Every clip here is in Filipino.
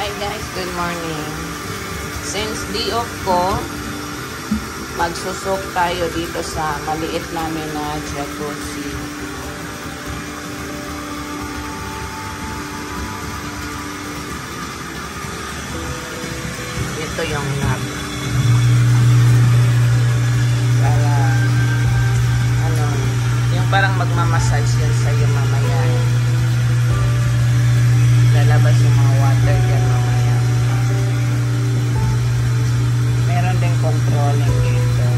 Hi guys, good morning. Since day off ko, magsusok tayo dito sa maliit namin na jacuzzi. Ito yung nap. Para, yung parang magmamassage yan sa'yo mamaya. Lalabas yung mga water dyan mamaya. Meron din controlling dito.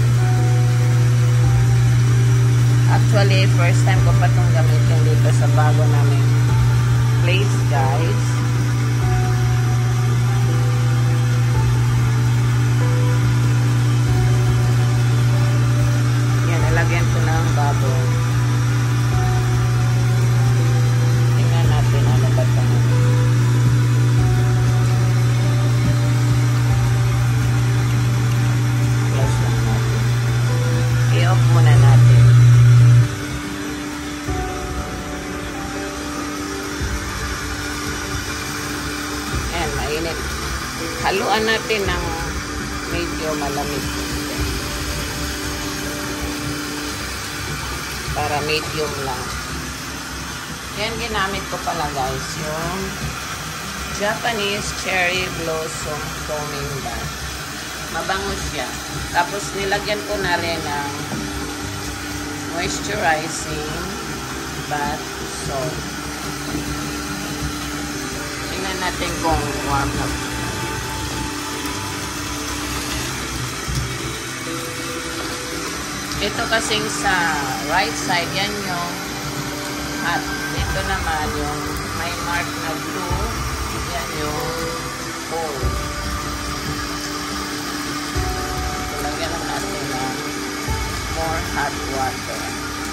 Actually, first time ko pa itong gamitin dito sa bago namin place, guys. Yan, nalagyan ko na ang bubble. Tingnan natin ano ba ito. Close lang natin. I-off muna natin. Ayan, mainit. Haluan natin ng medyo malamig. Para medium lang. Yan, ginamit ko pala guys, yung Japanese Cherry Blossom Foaming Bath. Mabango siya. Tapos nilagyan ko na rin ng moisturizing bath salt. Tingnan natin kung warm na. Ito kasing sa right side, yan yung hot. Ito naman yung may mark na blue. Yan yung cold. Lagyan lang natin ng more hot water.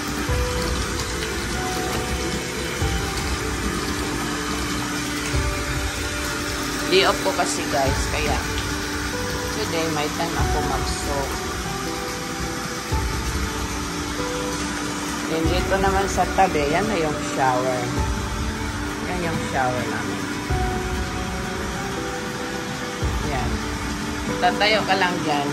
Day off ko kasi guys, kaya today may time ako mag-soak. Then dito naman sa tabi, yan na yung shower. Yan yung shower namin. Yan. Tatayo ka lang dyan.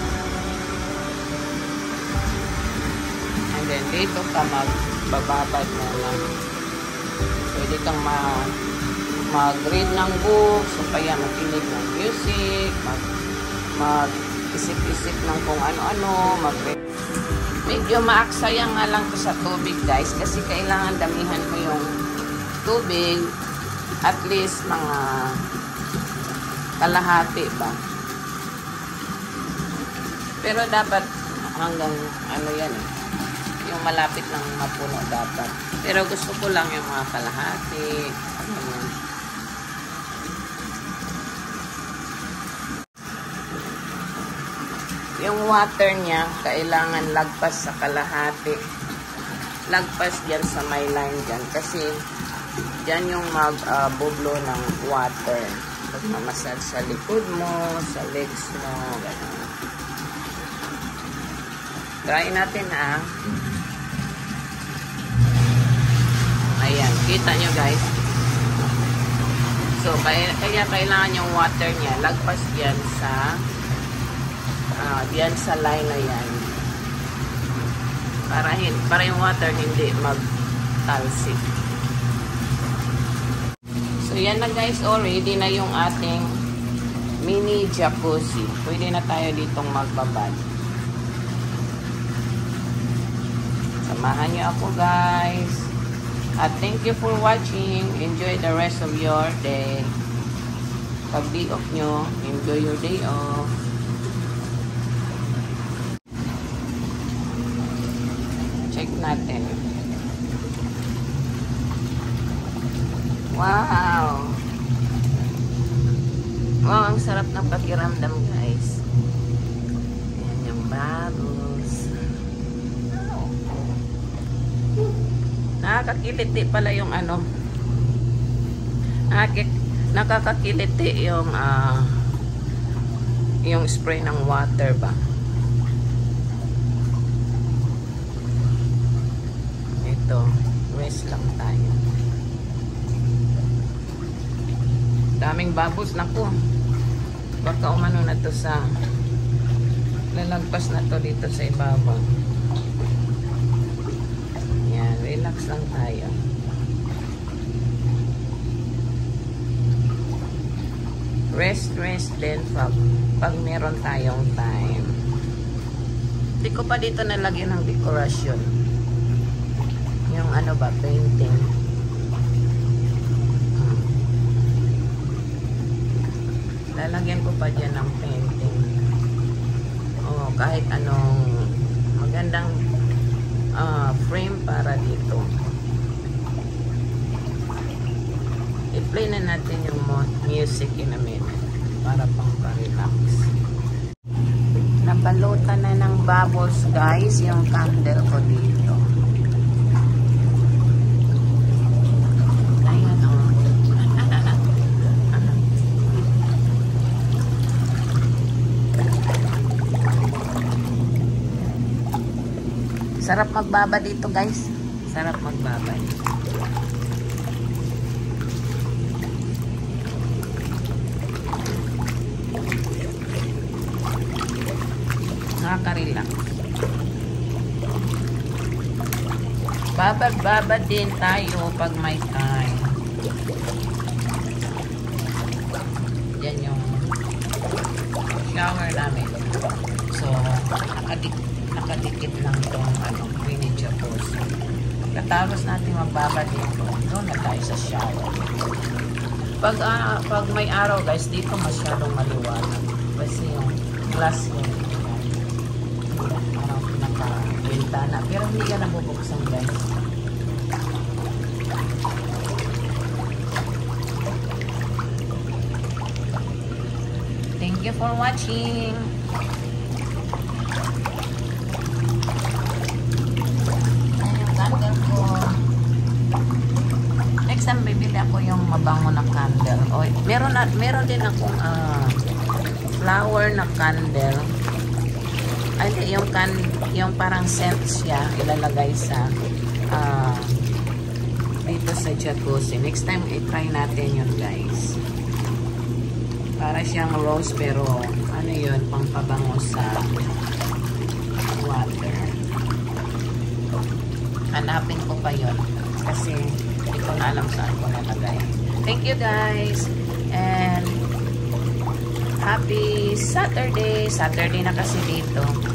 And then dito ka magbababad na lang. Pwede kang mag-read ng books, o kaya makinig ng music, mag-isip-isip ng kung ano-ano, mag-read. Medyo maaksaya nga lang to sa tubig guys kasi kailangan damihan mo yung tubig at least mga kalahati ba. Pero dapat hanggang ano yan eh, yung malapit ng mapuno dapat. Pero gusto ko lang yung mga kalahati. Ano yan. Yung water niya, kailangan lagpas sa kalahati. Lagpas dyan sa may line dyan. Kasi, dyan yung mag-bublo ng water. Pagmamasal sa likod mo, sa legs mo, gano'n. Try natin ha. Ayan, kita nyo guys. So, kaya kailangan yung water niya, lagpas dyan sa diyan sa line na yan para yung water hindi mag-talsik. So yan na guys, already na yung ating mini jacuzzi. Pwede na tayo ditong magbabad. Samahan niyo ako guys, at thank you for watching. Enjoy the rest of your day. Pag day off nyo, enjoy your day off. Check natin. Wow! Wow, ang sarap ng pakiramdam guys. Ayan yung bubbles. Nakakakiliti pala yung ano. Nakakakiliti yung spray ng water ba. Ito, rest lang tayo. Daming bubbles. Naku. Baka umano na to sa lalagpas na to dito sa ibabaw. Yan. Relax lang tayo. Rest din pag meron tayong time. Hindi ko pa dito nalagyan ng dekorasyon. Yung ano ba, painting. Lalagyan ko pa dyan ng painting. O kahit anong magandang frame para dito. I-play na natin yung music in a minute para pang pa-relax. Nabalutan na ng bubbles guys yung candle ko dito. Ayan o. Sarap magbaba dito guys. Sarap magbaba dito. Nakaka-relax. Babad din tayo pag may time. Yan yung shower namin. So, nakadikit lang itong miniature post. Katapos natin magbabad dito, doon na tayo sa shower. Pag may araw guys, dito masyadong maliwanag. Kasi yung glass yung bintana, pero hindi ka nabubuksan guys. Thank you for watching. Ayan yung candle ko. Next time bibili ako yung mabango na candle. O, meron din akong flower na candle. Ay, yung parang scent siya ilalagay sa dito sa jacuzzi. Next time i-try natin yun guys. Para siyang rose pero ano yun, pangpabango sa water. Hanapin ko pa yun kasi hindi ko na alam saan ko nalagay. Thank you guys and happy Saturday. Saturday na kasi dito.